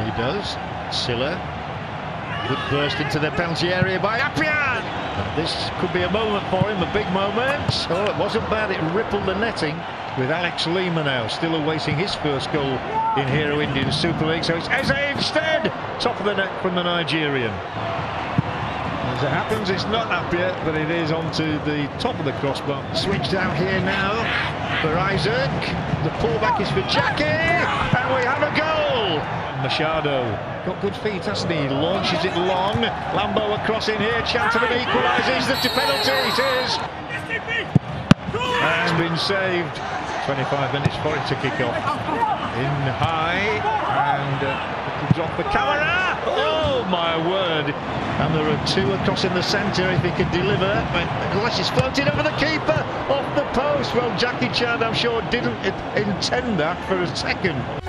He does. Silla. Good burst into the penalty area by Appian. This could be a moment for him, a big moment. Oh, it wasn't bad. It rippled the netting with Alex Lima now still awaiting his first goal in Hero Indian Super League. So it's Eze instead. Top of the net from the Nigerian. As it happens, it's not Appian, but it is onto the top of the crossbar. Switched out here now for Isaac. The pullback is for Jackie, and we have a goal. Machado got good feet, hasn't he? Launches it long. Lambo across in here. Chance of an equaliser. Is this a penalty? It is. Has been saved. 25 minutes for it to kick off. In high and comes off the camera. Oh my word! And there are two across in the centre if he could deliver. Unless it's floated over the keeper off the post. Well, Jackie Chan, I'm sure, didn't intend that for a second.